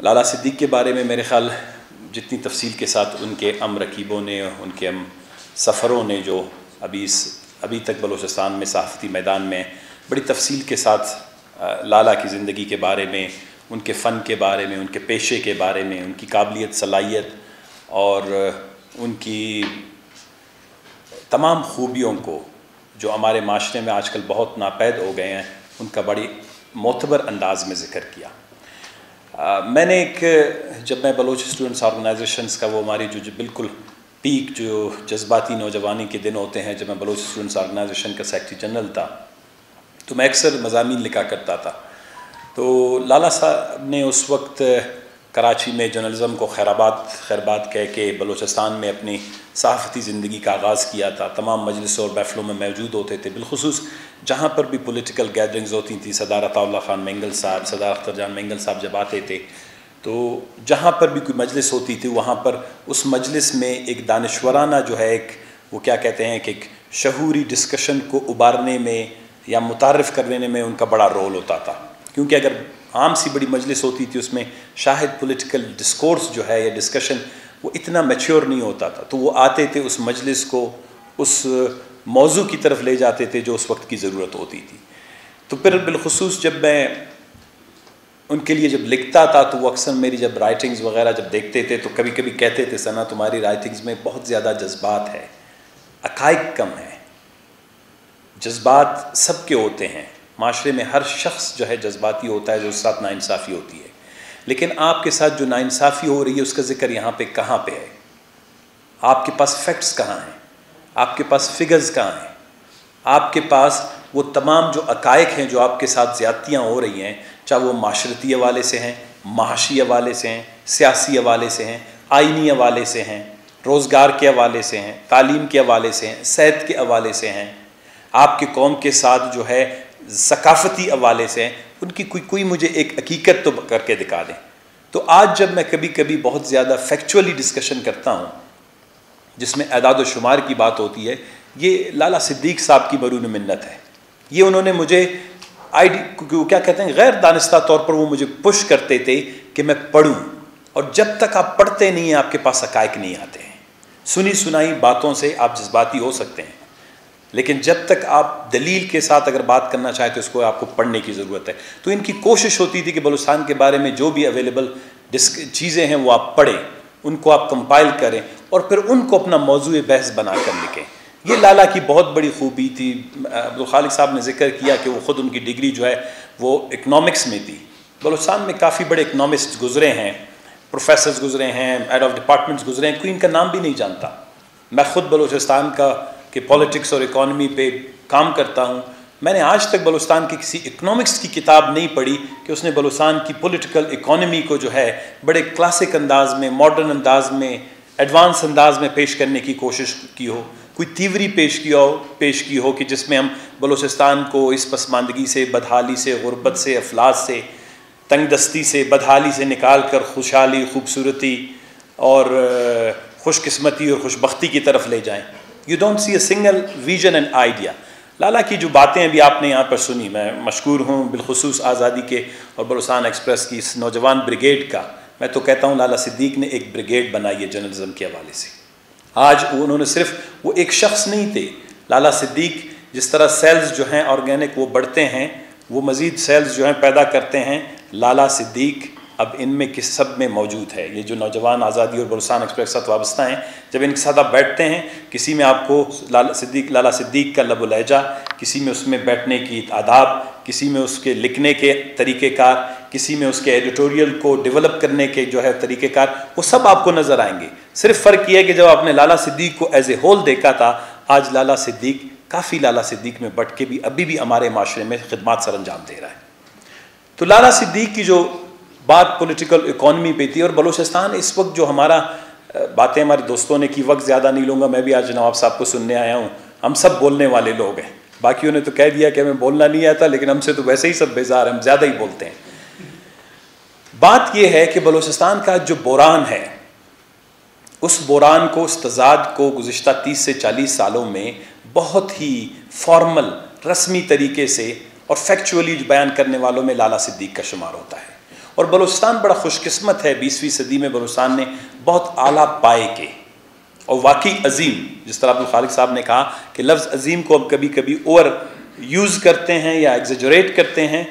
लाला सिद्दीक़ के बारे में मेरे ख़्याल जितनी तफसील के साथ उनके रकीबों ने, उनके सफ़रों ने जो अभी तक बलूचिस्तान में सहाफ़ती मैदान में बड़ी तफसील के साथ लाला की ज़िंदगी के बारे में, उनके फ़न के बारे में, उनके पेशे के बारे में, उनकी काबिलियत, सलाहियत और उनकी तमाम खूबियों को जो हमारे माशरे में आजकल बहुत नापैद हो गए हैं, उनका बड़ी मोतबर अंदाज में ज़िक्र किया। मैंने जब मैं बलोच स्टूडेंट्स ऑर्गेनाइजेशंस का, वो हमारी जो बिल्कुल पीक जो जज्बाती नौजवानी के दिन होते हैं, जब मैं बलोच स्टूडेंट्स ऑर्गेनाइजेशन का सेक्रेटरी जनरल था, तो मैं अक्सर मज़ामीन लिखा करता था। तो लाला साहब ने उस वक्त कराची में जर्नलिज़म को खैरबाद कह के बलूचिस्तान में अपनी सहाफ़ती ज़िंदगी का आगाज़ किया था। तमाम मजलिसों और महफ़िलों में मौजूद होते थे, बिलख़ुसूस जहाँ पर भी पॉलिटिकल गैदरिंग्स होती थी। सरदार अताउल्लाह खान मेंगल साहब, सरदार अख्तर जान मेंगल साहब जब आते थे, तो जहाँ पर भी कोई मजलिस होती थी, वहाँ पर उस मजलिस में एक दानिश्वराना जो है, वो क्या कहते हैं कि एक शहूरी डिस्कशन को उबारने में या मुतारिफ़ करने में उनका बड़ा रोल होता था। क्योंकि अगर आम सी बड़ी मजलिस होती थी, उसमें शायद पॉलिटिकल डिस्कोर्स जो है या डिस्कशन वो इतना मैच्योर नहीं होता था, तो वो आते थे, उस मजलिस को उस मौजू की तरफ ले जाते थे जो उस वक्त की ज़रूरत होती थी। तो फिर बिलखुसूस जब मैं उनके लिए जब लिखता था, तो वो अक्सर मेरी जब राइटिंग्स वगैरह जब देखते थे, तो कभी कभी कहते थे, सना तुम्हारी राइटिंग्स में बहुत ज़्यादा जज्बात है, अकाइक कम है। जज्बात सबके होते हैं, माशरे में हर शख्स जो है जज्बाती होता है, जो उसके साथ नाइंसाफ़ी होती है, लेकिन आपके साथ जो नाइंसाफ़ी हो रही है उसका ज़िक्र यहाँ पे कहाँ पे है? आपके पास फैक्ट्स कहाँ हैं? आपके पास फिगर्स कहाँ हैं? आपके पास वो तमाम जो अकाइक हैं जो आपके साथ ज़्यादतियाँ हो रही हैं, चाहे वो माशरती हवाले से हैं, महाशी हवाले से हैं, सियासी हवाले से हैं, आइनी हवाले से हैं, रोज़गार के हवाले से हैं, तालीम के हवाले से हैं, सेहत के हवाले से हैं, आपके कौम के साथ जो है सकाफ़ती हवाले से हैं, उनकी कोई मुझे एक हकीकत तो करके दिखा दें। तो आज जब मैं कभी कभी बहुत ज़्यादा फैक्चुअली डिस्कशन करता हूँ, जिसमें अदाद व शुमार की बात होती है, ये लाला सिद्दीक़ साहब की बरून मिन्नत है। ये उन्होंने मुझे क्या कहते हैं, गैर दानिस्ता तौर पर वो मुझे पुश करते थे कि मैं पढ़ूँ, और जब तक आप पढ़ते नहीं हैं आपके पास हक़ाइक़ नहीं आते हैं। सुनी सुनाई बातों से आप जज्बाती हो सकते हैं, लेकिन जब तक आप दलील के साथ अगर बात करना चाहें तो इसको आपको पढ़ने की ज़रूरत है। तो इनकी कोशिश होती थी कि बलूचिस्तान के बारे में जो भी अवेलेबल चीज़ें हैं वो आप पढ़ें, उनको आप कंपाइल करें और फिर उनको अपना मौजूए बहस बना कर लिखें। ये लाला की बहुत बड़ी खूबी थी। अब्दुल खालिक साहब ने जिक्र किया कि वो ख़ुद उनकी डिग्री जो है वो इकनॉमिक्स में थी। बलूचिस्तान में काफ़ी बड़े इकनॉमिस्ट गुजरे हैं, प्रोफेसर्स गुजरे हैं, हेड ऑफ डिपार्टमेंट्स गुजरे हैं, कोई इनका नाम भी नहीं जानता। मैं ख़ुद बलूचिस्तान के पॉलिटिक्स और इकॉनमी पे काम करता हूँ। मैंने आज तक बलूचिस्तान की किसी इकनॉमिक्स की किताब नहीं पढ़ी कि उसने बलूचिस्तान की पॉलिटिकल इकॉनमी को जो है बड़े क्लासिक अंदाज में, मॉडर्न अंदाज में, एडवांस अंदाज में पेश करने की कोशिश की हो, कोई तीवरी पेश की हो कि जिसमें हम बलूचिस्तान को इस पसमानदगी से, बदहाली से, गुर्बत से, अफलास से, तंगदस्ती से, बदहाली से निकाल कर खुशहाली, खूबसूरती और खुशकिस्मती और खुशबख्ती की तरफ ले जाएँ। You don't see a single vision and idea. Lala की जो बातें अभी आपने यहाँ पर सुनी, मैं मशकूर हूँ बिलखुसूस आज़ादी के और बलूचिस्तान एक्सप्रेस की इस नौजवान ब्रिगेड का। मैं तो कहता हूँ लाला सिद्दीक़ ने एक ब्रिगेड बनाई है जर्नलिज़म के हवाले से। आज उन्होंने सिर्फ वो एक शख्स नहीं थे। लाला सिद्दीक़ जिस तरह सेल्स जो हैं ऑर्गेनिक वो बढ़ते हैं, वो मज़ीद सेल्स जो हैं पैदा करते हैं। लाला सिद्दीक़ अब इनमें किस सब में मौजूद है। ये जो नौजवान आज़ादी और बलूचिस्तान एक्सप्रेस साथ वाबस्ता हैं, जब इनके साथ आप बैठते हैं, किसी में आपको लाला सिद्दीक़ का लब लहजा, किसी में उसमें बैठने की आदाब, किसी में उसके लिखने के तरीक़ेकार, किसी में उसके एडिटोरियल को डेवलप करने के जो है तरीक़ेकार, वो सब आपको नज़र आएंगे। सिर्फ फ़र्क ये है कि जब आपने लाला सिद्दीक़ को एज ए होल देखा था, आज लाला सिद्दीक़ काफ़ी लाला सिद्दीक़ में बढ़ के भी अभी भी हमारे माशरे में खिदमत सर अंजाम दे रहा है। तो लाला सिद्दीक़ की जो बात पॉलिटिकल इकॉनमी पे थी, और बलूचिस्तान इस वक्त जो हमारा बातें हमारे दोस्तों ने की, वक्त ज़्यादा नहीं लूँगा, मैं भी आज नवाब साहब को सुनने आया हूँ। हम सब बोलने वाले लोग हैं, बाकियों ने तो कह दिया कि हमें बोलना नहीं आता, लेकिन हमसे तो वैसे ही सब बेजार हैं, हम ज़्यादा ही बोलते हैं। बात यह है कि बलूचिस्तान का जो बुरान है, उस बुरान को, उस तज़ाद को गुज़िश्ता 30 से 40 सालों में बहुत ही फॉर्मल, रस्मी तरीके से और फैक्चुअली बयान करने वालों में लाला सिद्दीक़ का शुमार होता है। और बलूचिस्तान बड़ा खुशकिस्मत है, 20वीं सदी में बलूचिस्तान ने बहुत आला पाए के और वाकई अजीम, जिस तरह अब्दुल खालिक साहब ने कहा कि लफ्ज़ अजीम को अब कभी कभी ओवर यूज़ करते हैं या एग्जेजरेट करते हैं।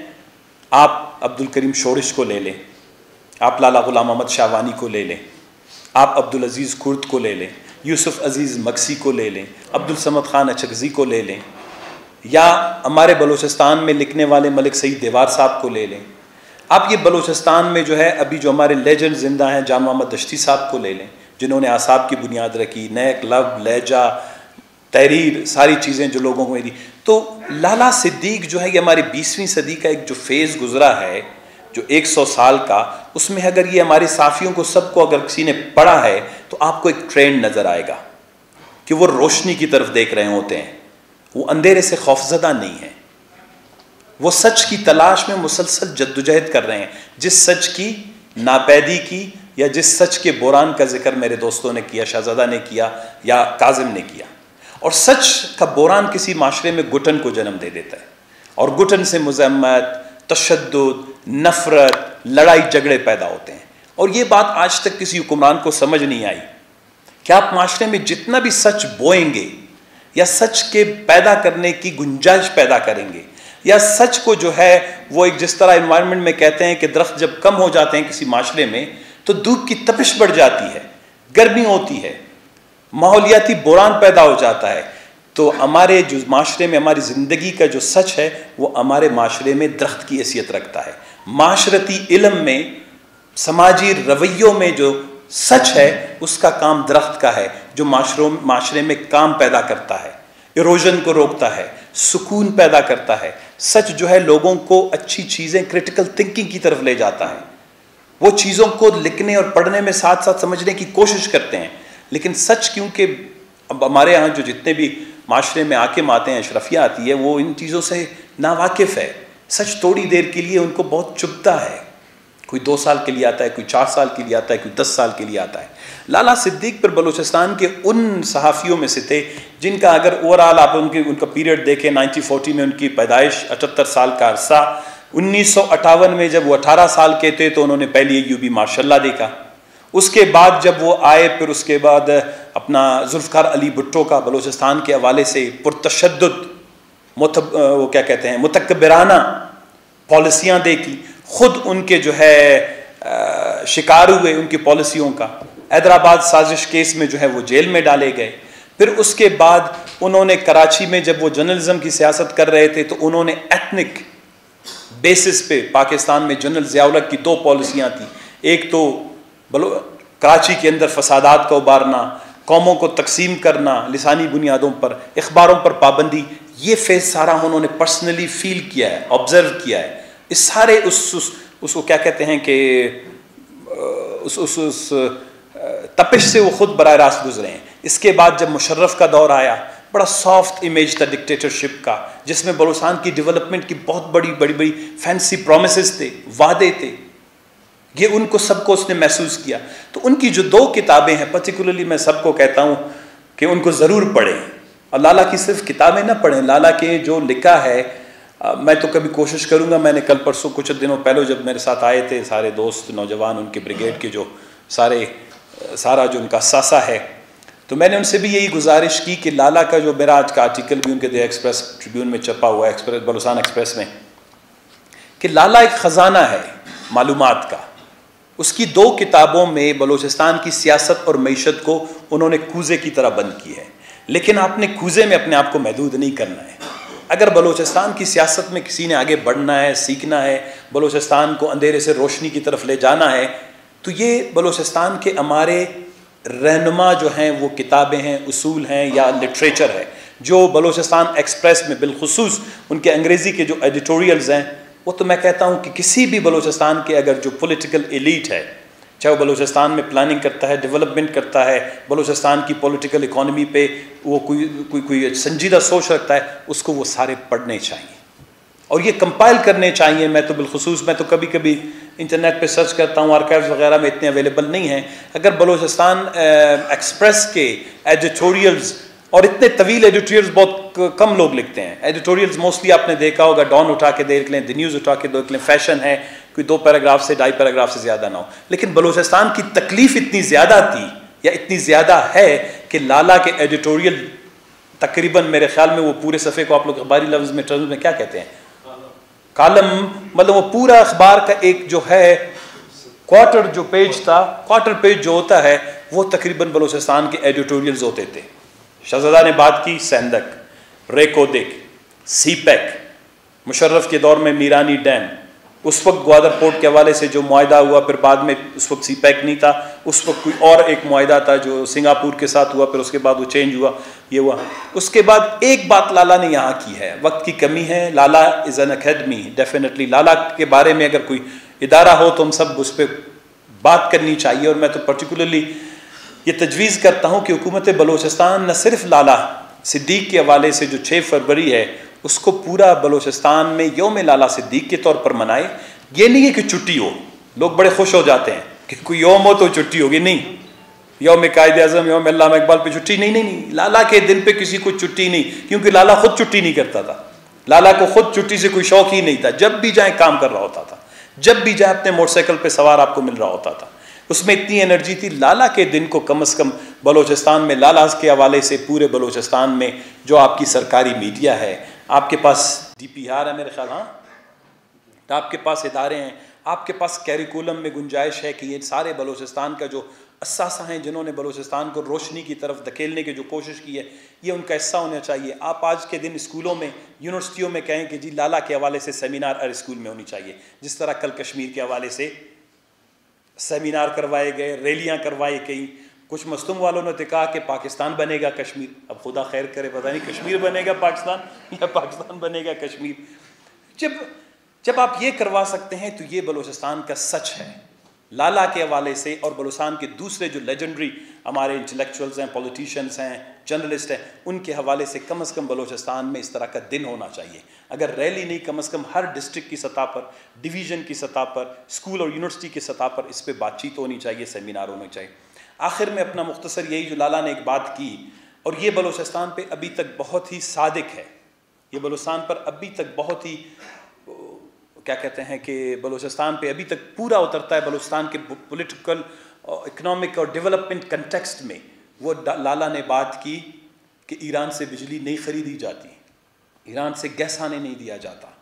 आप अब्दुल करीम शोरिश को ले लें, आप लाला गुलाम अहमद शाहवानी को ले लें, आप अब्दुल अजीज़ कुर्द को ले लें, यूसुफ अजीज़ मक्सी को ले लें, अब्दुल समद खान अचकज़ी को ले लें, या हमारे बलूचिस्तान में लिखने वाले मलिक सईद देवार साहब को ले लें। आप ये बलूचिस्तान में जो है अभी जो हमारे लेजेंड जिंदा हैं, जान मोहम्मद दश्ती साहब को ले लें, जिन्होंने आसाब की बुनियाद रखी, नेक, लब, लहजा, तहरीर, सारी चीज़ें जो लोगों को दी। तो लाला सिद्दीक जो है ये हमारी 20वीं सदी का एक जो फेज़ गुजरा है, जो 100 साल का, उसमें अगर ये हमारे साफियों को सबको अगर किसी ने पढ़ा है तो आपको एक ट्रेंड नज़र आएगा कि वो रोशनी की तरफ देख रहे होते हैं, वो अंधेरे से खौफजदा नहीं है, वो सच की तलाश में मुसलसल जद्दोजहद कर रहे हैं। जिस सच की नापैदी की या जिस सच के बुरान का जिक्र मेरे दोस्तों ने किया, शहजादा ने किया या काजिम ने किया, और सच का बुरान किसी माशरे में घुटन को जन्म दे देता है और घुटन से मुज़म्मत, तशद्दुद, नफ़रत, लड़ाई झगड़े पैदा होते हैं। और ये बात आज तक किसी हुक्मरान को समझ नहीं आई कि आप माशरे में जितना भी सच बोएंगे या सच के पैदा करने की गुंजाइश पैदा करेंगे या सच को जो है वो एक, जिस तरह इन्वायरमेंट में कहते हैं कि दरख्त जब कम हो जाते हैं किसी माशरे में तो धूप की तपिश बढ़ जाती है, गर्मी होती है, माहौलियाती बुरान पैदा हो जाता है। तो हमारे जो माशरे में हमारी ज़िंदगी का जो सच है वो हमारे माशरे में दरख्त की हैसियत रखता है। माशरती इल्म में, समाजी रवैयों में जो सच है उसका काम दरख्त का है, जो माशरे में काम पैदा करता है, इरोजन को रोकता है, सुकून पैदा करता है। सच जो है लोगों को अच्छी चीज़ें, क्रिटिकल थिंकिंग की तरफ ले जाता है। वो चीज़ों को लिखने और पढ़ने में साथ साथ समझने की कोशिश करते हैं। लेकिन सच, क्योंकि अब हमारे यहाँ जो जितने भी माशरे में हाकिम आते हैं, अशरफिया आती है, वो इन चीज़ों से नावाकिफ़ है। सच थोड़ी देर के लिए उनको बहुत चुभता है। कोई 2 साल के लिए आता है, कोई 4 साल के लिए आता है, कोई 10 साल के लिए आता है। लाला सिद्दीक पर बलूचिस्तान के उन सहाफ़ियों में से थे जिनका अगर ओवरऑल आप उनका पीरियड देखें, 1940 में उनकी पैदाइश, 78 साल का अरसा। 1958 में जब वो 18 साल के थे तो उन्होंने पहली यूबी माशाल्लाह देखा। उसके बाद जब वो आए, फिर उसके बाद अपना जुल्फ़िकार अली भुट्टो का बलूचिस्तान के हवाले से पुरतशद्दुद, वो क्या कहते हैं, मुतकब्बिराना पॉलिसियाँ देखी। खुद उनके जो है शिकार हुए उनकी पॉलिसियों का। हैदराबाद साजिश केस में जो है वो जेल में डाले गए। फिर उसके बाद उन्होंने कराची में जब वो जर्नलिज्म की सियासत कर रहे थे तो उन्होंने एथनिक बेसिस पे पाकिस्तान में जनरल ज़ियाउल हक की 2 पॉलिसियाँ थी। एक तो कराची के अंदर फसादात का उबारना, कौमों को तकसीम करना लिसानी बुनियादों पर, अखबारों पर पाबंदी। ये फेज़ सारा उन्होंने पर्सनली फील किया है, ऑब्जर्व किया है। इस सारे उसको क्या कहते हैं कि उस तपिश से वो खुद बराह रास्त गुजरे हैं। इसके बाद जब मुशर्रफ का दौर आया, बड़ा सॉफ्ट इमेज था डिक्टेटरशिप का, जिसमें बलूचिस्तान की डेवलपमेंट की बहुत बड़ी फैंसी प्रोमिसेस थे, वादे थे। ये उनको सबको उसने महसूस किया। तो उनकी जो 2 किताबें हैं, पर्टिकुलरली मैं सबको कहता हूँ कि उनको ज़रूर पढ़ें। और लाला की सिर्फ किताबें ना पढ़ें, लाला के जो लिखा है, मैं तो कभी कोशिश करूँगा। मैंने कल परसों कुछ दिनों पहले जब मेरे साथ आए थे सारे दोस्त नौजवान, उनके ब्रिगेड के जो सारा जो उनका सासा है, तो मैंने उनसे भी यही गुजारिश की कि लाला का जो मेरा आज का आर्टिकल भी उनके द एक्सप्रेस ट्रिब्यून में छपा हुआ है, बलूचिस्तान एक्सप्रेस में, कि लाला एक ख़जाना है मालूमात का। उसकी 2 किताबों में बलूचिस्तान की सियासत और मईशत को उन्होंने कूज़े की तरह बंद की है। लेकिन आपने कूज़े में अपने आप को महदूद नहीं करना है। अगर बलूचिस्तान की सियासत में किसी ने आगे बढ़ना है, सीखना है, बलूचिस्तान को अंधेरे से रोशनी की तरफ ले जाना है, तो ये बलूचिस्तान के हमारे रहनुमा जो हैं वो किताबें हैं, उसूल हैं या लिटरेचर है। जो बलूचिस्तान एक्सप्रेस में बिलखुसूस उनके अंग्रेज़ी के जो एडिटोरियल्स हैं, वो तो मैं कहता हूँ कि किसी भी बलूचिस्तान के अगर जो पॉलिटिकल एलीट है, चाहे वो बलूचिस्तान में प्लानिंग करता है, डेवलपमेंट करता है, बलूचिस्तान की पॉलिटिकल इकॉनमी पे वो कोई संजीदा सोच रखता है, उसको वो सारे पढ़ने चाहिए और ये कंपाइल करने चाहिए। मैं तो कभी कभी इंटरनेट पे सर्च करता हूँ, आर्काइव्स वगैरह में इतने अवेलेबल नहीं हैं। अगर बलूचिस्तान एक्सप्रेस के एडिटोरियल्स, और इतने तवील एडिटोरियल्स बहुत कम लोग लिखते हैं। एडिटोरियल्स मोस्टली आपने देखा होगा, डॉन उठा के देख लें, द न्यूज़ उठा के देख लें, फैशन है, कोई 2 पैराग्राफ से 2.5 पैराग्राफ से ज़्यादा ना हो। लेकिन बलूचिस्तान की तकलीफ़ इतनी ज़्यादा थी या इतनी ज़्यादा है कि लाला के एडिटोरियल तकरीबन मेरे ख्याल में वो पूरे सफ़े को आप लोग अखबारी लफ्ज़ में टर्म्स में क्या कहते हैं, कॉलम, मतलब वो पूरा अखबार का एक जो है क्वार्टर जो पेज था, क्वार्टर पेज जो होता है वो तकरीबन बलूचिस्तान के एडिटोरियल्स होते थे। शहजादा ने बात की सेंधक, रेकोदिक, सीपैक, मुशर्रफ के दौर में मीरानी डैम, उस वक्त ग्वादर पोर्ट के हवाले से जो मुआहदा हुआ, फिर बाद में उस वक्त सीपैक नहीं था, उस वक्त कोई और एक मुआहदा था जो सिंगापुर के साथ हुआ, फिर उसके बाद वो चेंज हुआ, ये हुआ। उसके बाद एक बात लाला ने यहाँ की है, वक्त की कमी है, Lala is an academy, definitely Lala के बारे में अगर कोई इदारा हो तो हम सब उस पर बात करनी चाहिए। और मैं तो पर्टिकुलरली ये तजवीज़ करता हूँ कि हुकूमत बलूचिस्तान न सिर्फ लाला सिद्दीक़ के हवाले से जो 6 फरवरी है उसको पूरा बलूचिस्तान में यौम लाला सिद्दीक़ के तौर पर मनाए। ये नहीं है कि छुट्टी हो, लोग बड़े खुश हो जाते हैं कि कोई यौम हो तो छुट्टी होगी, नहीं, यौम कायद आज़म, यौम अल्लामा इकबाल पे छुट्टी नहीं, लाला के दिन पे किसी को छुट्टी नहीं, क्योंकि लाला खुद छुट्टी नहीं करता था, लाला को खुद छुट्टी से कोई शौक ही नहीं था, जब भी जाए काम कर रहा होता था, जब भी जाए अपने मोटरसाइकिल पे सवार आपको मिल रहा होता था, उसमें इतनी एनर्जी थी। लाला के दिन को कम से कम बलूचिस्तान में, लाला के हवाले से पूरे बलूचिस्तान में जो आपकी सरकारी मीडिया है, आपके पास DPR है मेरे ख्याल, हाँ, तो आपके पास इदारे हैं, आपके पास कैरिकुलम में गुंजाइश है कि ये सारे बलूचिस्तान का जो असासा हैं जिन्होंने बलूचिस्तान को रोशनी की तरफ धकेलने की जो कोशिश की है, ये उनका हिस्सा होना चाहिए। आप आज के दिन स्कूलों में, यूनिवर्सिटियों में कहें कि जी लाला के हवाले से सेमिनार हर स्कूल में होनी चाहिए, जिस तरह कल कश्मीर के हवाले से सेमिनार करवाए गए, रैलियाँ करवाई गई। कुछ मस्तूम वालों ने तो कहा कि पाकिस्तान बनेगा कश्मीर, अब खुदा खैर करे, पता नहीं कश्मीर बनेगा पाकिस्तान या पाकिस्तान बनेगा कश्मीर। जब आप ये करवा सकते हैं तो ये बलूचिस्तान का सच है लाला के हवाले से। और बलूचिस्तान के दूसरे जो लेजेंडरी हमारे इंटेलेक्चुअल्स हैं, पॉलिटिशियंस हैं, जर्नलिस्ट हैं, उनके हवाले से कम बलूचिस्तान में इस तरह का दिन होना चाहिए। अगर रैली नहीं, कम से कम हर डिस्ट्रिक्ट की सतह पर, डिवीज़न की सतह पर, स्कूल और यूनिवर्सिटी की सतह पर इस पर बातचीत होनी चाहिए, सेमिनार होने चाहिए। आखिर में अपना मुख्तसर यही जो लाला ने एक बात की, और ये बलूचिस्तान पे अभी तक बहुत ही सादिक है, ये बलूचिस्तान पर अभी तक बहुत ही क्या कहते हैं कि बलूचिस्तान पे अभी तक पूरा उतरता है बलूचिस्तान के पॉलिटिकल, इकोनॉमिक और डेवलपमेंट कंटेक्स्ट में। वो लाला ने बात की कि ईरान से बिजली नहीं ख़रीदी जाती, ईरान से गैस आने नहीं दिया जाता,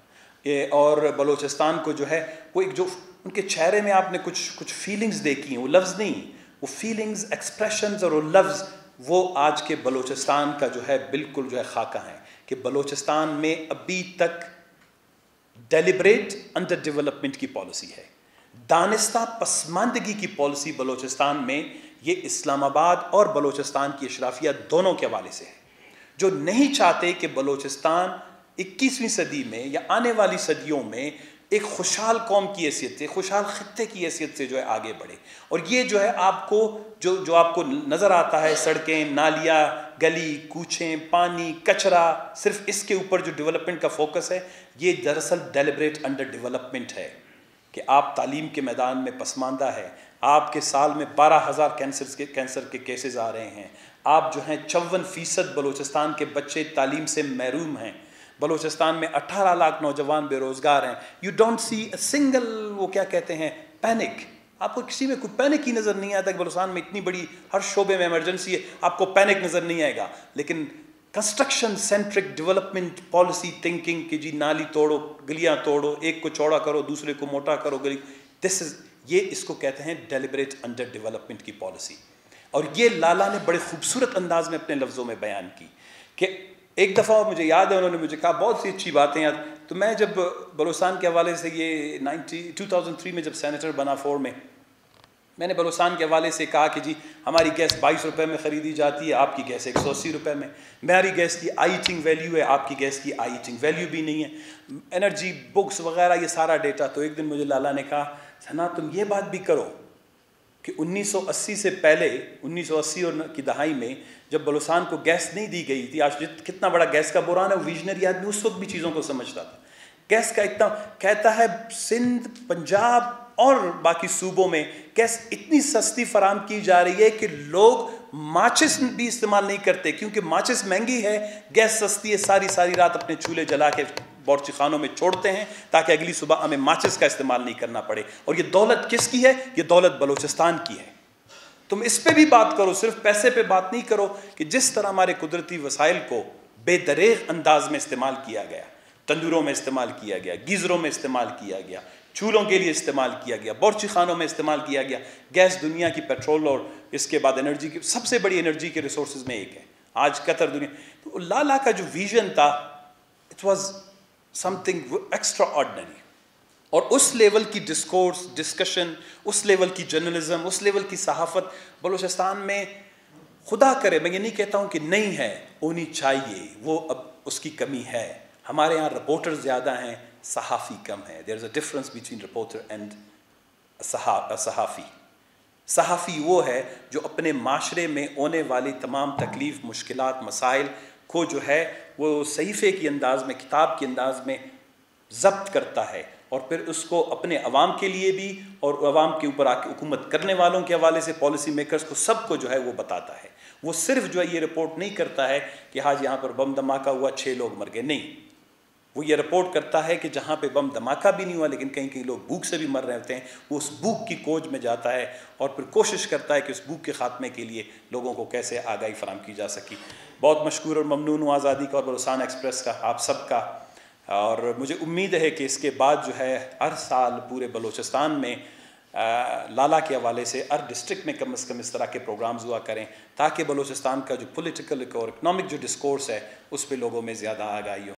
और बलूचिस्तान को जो है वो एक जो उनके चेहरे में आपने कुछ फीलिंग्स देखी हैं, वो लफ्ज़ नहीं, वो फीलिंग्स, एक्सप्रेशंस और वो लफ्ज़, वो आज के बलूचिस्तान का जो है बिल्कुल जो है खाका है कि बलूचिस्तान में अभी तक डेलिब्रेट अंडर डेवलपमेंट की पॉलिसी है, दानिस्ता पसमानदगी की पॉलिसी बलूचिस्तान में। ये इस्लामाबाद और बलूचिस्तान की अशराफिया दोनों के हवाले से है, जो नहीं चाहते कि बलूचिस्तान 21वीं सदी में या आने वाली सदियों में एक खुशहाल कौम की हैसियत से, खुशहाल खित्ते की हैसियत से जो है आगे बढ़े। और ये जो है आपको जो आपको नज़र आता है, सड़कें, नालियाँ, गली कूचें, पानी, कचरा, सिर्फ इसके ऊपर जो डेवलपमेंट का फोकस है, ये दरअसल डेलिब्रेट अंडर डेवलपमेंट है कि आप तालीम के मैदान में पसमानदा है, आपके साल में 12,000 कैंसर के केसेस आ रहे हैं, आप जो हैं 54% बलूचिस्तान के बच्चे तालीम से महरूम हैं, बलूचिस्तान में 18 लाख नौजवान बेरोज़गार हैं। You don't see a single, वो क्या कहते हैं, पैनिक, आपको किसी में कोई पैनिक ही नज़र नहीं आता कि बलूचिस्तान में इतनी बड़ी हर शोबे में इमरजेंसी है, आपको पैनिक नज़र नहीं आएगा। लेकिन construction centric development policy thinking कि जी नाली तोड़ो, गलियाँ तोड़ो, एक को चौड़ा करो, दूसरे को मोटा करो, गली, दिस इज़, ये इसको कहते हैं डेलिब्रेट अंडर डेवलपमेंट की पॉलिसी। और ये लाला ने बड़े खूबसूरत अंदाज में अपने लफ्ज़ों में बयान की कि एक दफ़ा मुझे याद है उन्होंने मुझे कहा बहुत सी अच्छी बातें याद, तो मैं जब बलूचिस्तान के हवाले से ये 2003 में जब सेनेटर बना 4 में, मैंने बलूचिस्तान के हवाले से कहा कि जी हमारी गैस 22 रुपये में ख़रीदी जाती है, आपकी गैस 180 रुपये में, हमारी गैस की आई ईटिंग वैल्यू है, आपकी गैस की आई ईटिंग वैल्यू भी नहीं है, एनर्जी बुक्स वगैरह ये सारा डेटा। तो एक दिन मुझे लाला ने कहा, सना तुम ये बात भी करो कि 1980 से पहले, 1980 और की दहाई में जब बलूचिस्तान को गैस नहीं दी गई थी, आज कितना बड़ा गैस का बुरान है, विजनरी आदमी उस वक्त भी चीज़ों को समझता था, गैस का इतना, कहता है सिंध, पंजाब और बाकी सूबों में गैस इतनी सस्ती फराम की जा रही है कि लोग माचिस भी इस्तेमाल नहीं करते, क्योंकि माचिस महंगी है, गैस सस्ती है, सारी रात अपने चूल्हे जला के बावर्ची खानों में छोड़ते हैं ताकि अगली सुबह हमें माचिस का इस्तेमाल नहीं करना पड़े। और ये दौलत किसकी है? ये दौलत बलूचिस्तान की है। तुम इस पे भी बात करो, सिर्फ पैसे पे बात नहीं करो कि जिस तरह हमारे कुदरती वसाइल को बेदरेग अंदाज में इस्तेमाल किया गया, तंदूरों में इस्तेमाल किया गया, गीज़रों में इस्तेमाल किया गया, चूल्हों के लिए इस्तेमाल किया गया, बावर्ची खानों में इस्तेमाल किया गया। गैस दुनिया की पेट्रोल और इसके बाद एनर्जी की सबसे बड़ी एनर्जी के रिसोर्सेज में एक है। आज कतर दुनिया, तो लाला का जो विजन था, it was something extraordinary. और उस लेवल की डिस्कोर्स, डिस्कशन, उस लेवल की जर्नलिज्म, उस लेवल की सहाफ़त बलूचिस्तान में, खुदा करे, मैं ये नहीं कहता हूँ कि नहीं है, होनी चाहिए, वो अब उसकी कमी है। हमारे यहाँ रिपोर्टर ज़्यादा हैं, सहाफ़ी कम है। There is a difference between reporter and सहाफ़ी। सहाफ़ी वो है जो अपने माशरे में होने वाली तमाम तकलीफ़, मुश्किलात, मसाइल को जो है वो सहीफ़े के अंदाज़ में, किताब के अंदाज़ में ज़ब्त करता है और फिर उसको अपने अवाम के लिए भी और अवाम के ऊपर आके हुकूमत करने वालों के हवाले से, पॉलिसी मेकर्स को, सबको जो है वो बताता है। वो सिर्फ जो है ये रिपोर्ट नहीं करता है कि हाँ यहाँ पर बम धमाका हुआ, 6 लोग मर गए, नहीं। वो ये रिपोर्ट करता है कि जहाँ पे बम धमाका भी नहीं हुआ लेकिन कहीं कहीं लोग भूख से भी मर रहे होते हैं, वो उस भूख की खोज में जाता है और फिर कोशिश करता है कि उस भूख के ख़ात्मे के लिए लोगों को कैसे आगाही फराहम की जा सकी। बहुत मशकूर और ममनून हूँ आज़ादी का और बलूचिस्तान एक्सप्रेस का, आप सब का। और मुझे उम्मीद है कि इसके बाद जो है हर साल पूरे बलूचिस्तान में लाला के हवाले से हर डिस्ट्रिक्ट में कम से कम इस तरह के प्रोग्राम्स हुआ करें ताकि बलूचिस्तान का जो पॉलिटिकल और इकनॉमिक जो डिस्कोर्स है उस पर लोगों में ज़्यादा आगाही हो।